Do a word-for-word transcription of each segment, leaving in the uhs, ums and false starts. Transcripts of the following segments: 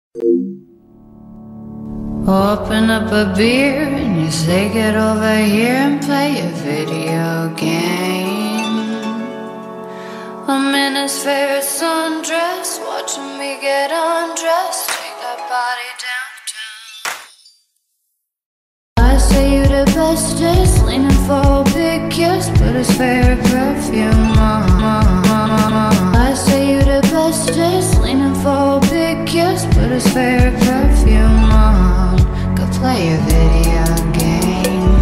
Open up a beer and you say get over here and play a video game. I'm in his favorite sundress, watching me get undressed, take that body downtown. I say you the bestest, leaning for a big kiss, put his favorite perfume on. I say you the bestest, leaning for a big kiss, put his favorite perfume on. Go play a video game.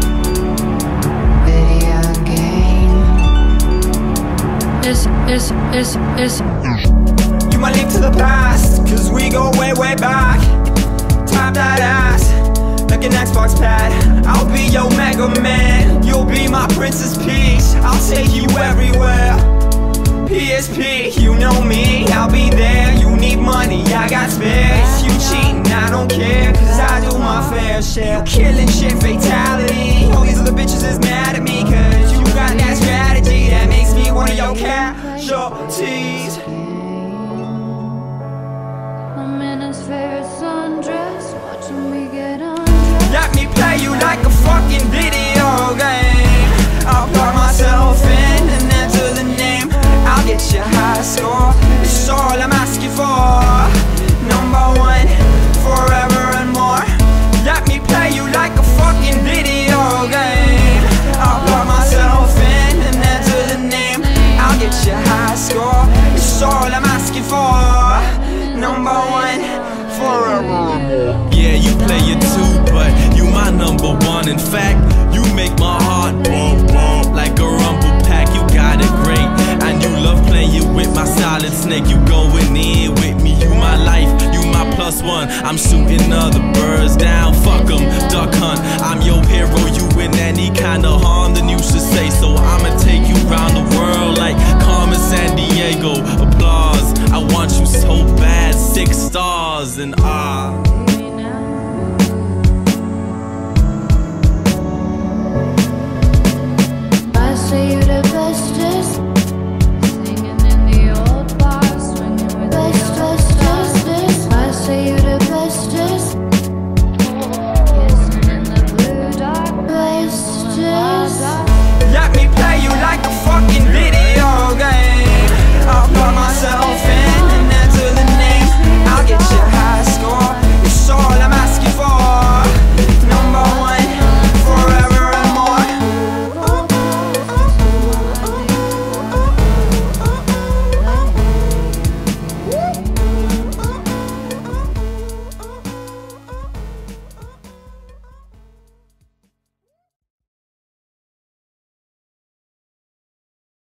Video game. It's, it's, it's, it's You my link to the past, cause we go way, way back. Tap that ass like an Xbox pad. I'll be your Mega Man, you'll be my Princess Peach. I'll take you everywhere. P S P, you know me, I'll be there. You need money, I got space. You cheating, I don't care, cause I do my fair share. You killing shit, fatality. All these other bitches is mad at me, cause you got that strategy that makes me one of your casualties. I'm in his favorite sundress, watching me get undressed. Let me play you like a fucking video game. I'll plug myself in and enter the name. I'll get you high score, it's all I'm asking for. Number one, forever and more. Let me play you like a fucking video game. I'll plug myself in and enter the name. I'll get you high score, it's all I'm asking for. Number one, forever and more. Yeah, you play it too, but you my number one. In fact, you make my heart bump, bump like a rumble pack. You got it great, and you love playing with my silent snake. You going in with me, you my life, you my plus one. I'm shooting other birds down, fuck them, duck hunt. I'm your hero, you in any kind of harm, then you should say so. I'ma take you round the world like Carmen Sandiego. Applause, I want you so bad, six stars and ah.